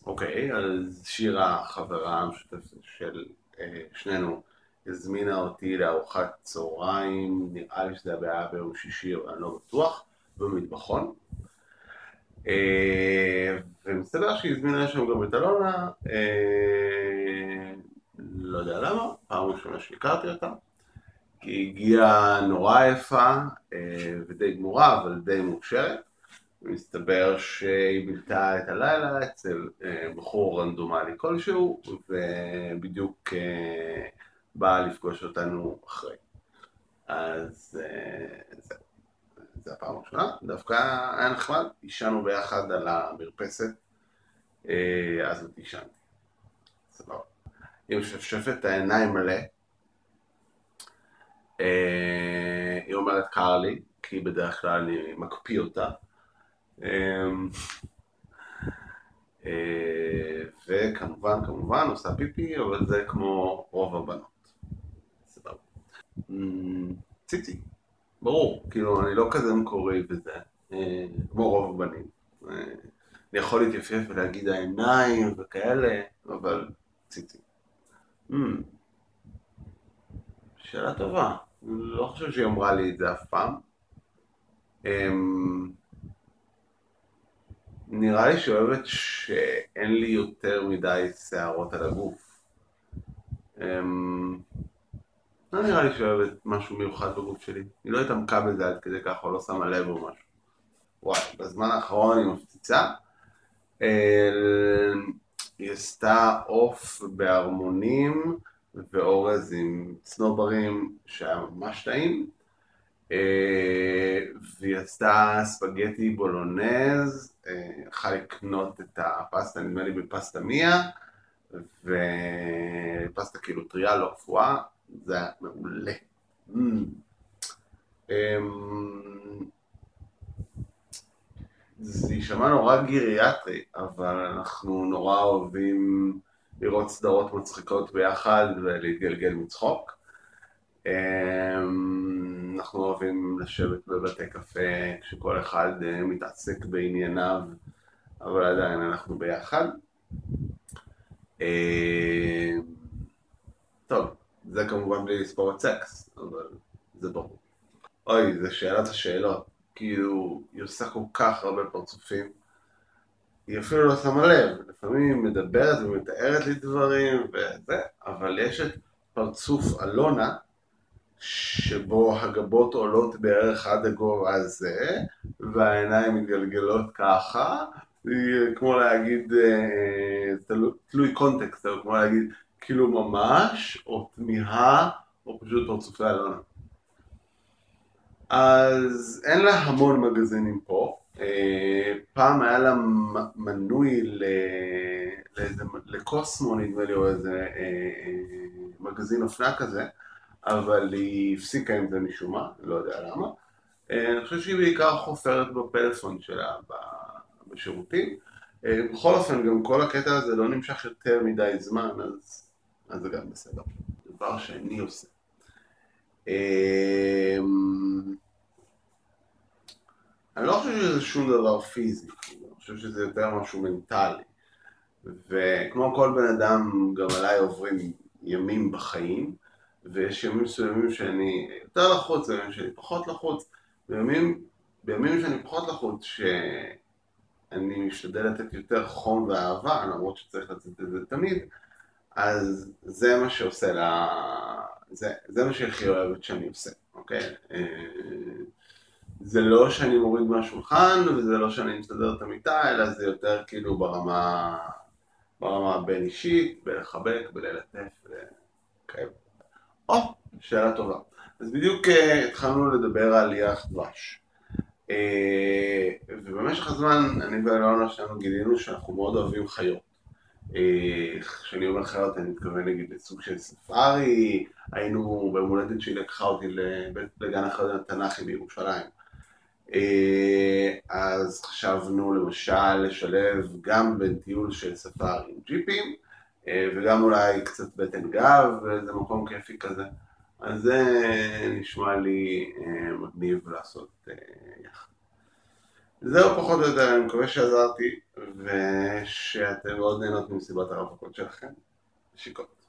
אוקיי, אז שירה, חברה המשותפת של שנינו, הזמינה אותי לארוחת צהריים, נראה לי שזה היה ביום שישי, אבל אני לא בטוח, במטבחון. ומסתבר שהיא הזמינה שם גם את אלונה, לא יודע למה, פעם ראשונה שהכרתי אותה, כי היא הגיעה נורא יפה ודי גמורה, אבל די מאושרת. מסתבר שהיא בילתה את הלילה אצל בחור רנדומלי כלשהו, ובדיוק באה לפגוש אותנו אחרי. אז זהו, זה הפעם הראשונה. דווקא היה נחמד, ישנו ביחד על המרפסת, אז עוד ישנתי. סבבה. היא משפשפת את העיניים מלא. היא אומרת קר לי, כי בדרך כלל אני מקפיא אותה. וכמובן עושה פיפי, אבל זה כמו רוב הבנות. סבבה. ציצי, ברור, כאילו אני לא כזה מקורי בזה, כמו רוב הבנים. אני יכול להתייפף ולהגיד העיניים וכאלה, אבל ציצי. שאלה טובה, לא חושב שהיא אמרה לי את זה אף פעם. נראה לי שאוהבת שאין לי יותר מדי שערות על הגוף. לא נראה לי שאוהבת משהו מיוחד בגוף שלי. היא לא התעמקה בזה עד כדי ככה, או לא שמה לב או משהו. וואי, בזמן האחרון היא מפציצה. היא עשתה עוף בהרמונים ואורז עם צנוברים שהיה ממש טעים. והיא עשתה ספגטי בולונז, יכלה לקנות את הפסטה, נדמה לי בפסטה מיה, ופסטה כאילו טריה, לא קפואה, זה היה מעולה. זה יישמע נורא גריאטרי, אבל אנחנו נורא אוהבים לראות סדרות מצחיקות ביחד ולהתגלגל מצחוק. אנחנו אוהבים לשבת בבתי קפה כשכל אחד מתעסק בענייניו, אבל עדיין אנחנו ביחד. טוב, זה כמובן בלי לספור את סקס, אבל זה ברור. אוי, זה שאלת השאלות. כאילו, היא עושה כל כך הרבה פרצופים. היא אפילו לא שמה לב. לפעמים היא מדברת ומתארת לי דברים וזה, אבל יש את פרצוף אלונה, שבו הגבות עולות בערך עד הגובה הזה, והעיניים מתגלגלות ככה, כמו להגיד, תלוי קונטקסט, אבל כמו להגיד, כאילו ממש, או תמיהה, או פשוט פרצופי אלונה. אז אין לה המון מגזינים פה. פעם היה לה מנוי לקוסמו, נדמה לי, או איזה מגזין אופנה כזה, אבל היא הפסיקה עם זה משום מה, לא יודע למה. אני חושב שהיא בעיקר חופרת בפלאפון שלה בשירותים. בכל אופן, גם כל הקטע הזה לא נמשך יותר מדי זמן, אז זה גם בסדר. דבר שאני עושה. אני לא חושב שזה שום דבר פיזי, אני חושב שזה יותר משהו מנטלי. וכמו כל בן אדם, גם עליי עוברים ימים בחיים, ויש ימים מסוימים שאני יותר לחוץ, וימים שאני פחות לחוץ, בימים שאני פחות לחוץ, שאני משתדל לתת יותר חום ואהבה, למרות שצריך לתת את זה תמיד, אז זה מה שעושה לה, זה מה שהכי אוהבת שאני עושה, אוקיי? זה לא שאני מוריד מהשולחן, וזה לא שאני מסתדר את המיטה, אלא זה יותר כאילו ברמה בין אישית, בלחבק, בללטף וכאלה. או, שאלה טובה. אז בדיוק התחלנו לדבר על ירח דבש. ובמשך הזמן, אני ואלונה שלנו גילינו שאנחנו מאוד אוהבים חיות. כשאני אומר חיות, אני מתכוון נגיד לסוג של ספארי, היינו במולדת שהיא לקחה אותי לגן החיות התנ"כי בירושלים. אז חשבנו למשל לשלב גם בין טיול של ספארי עם ג'יפים, וגם אולי קצת בטן גב, ואיזה מקום כיפי כזה. אז זה נשמע לי מגניב לעשות יחד. זהו פחות או יותר, אני מקווה שעזרתי, ושאתם מאוד נהנות ממסיבת הרווקות שלכם. שיקות.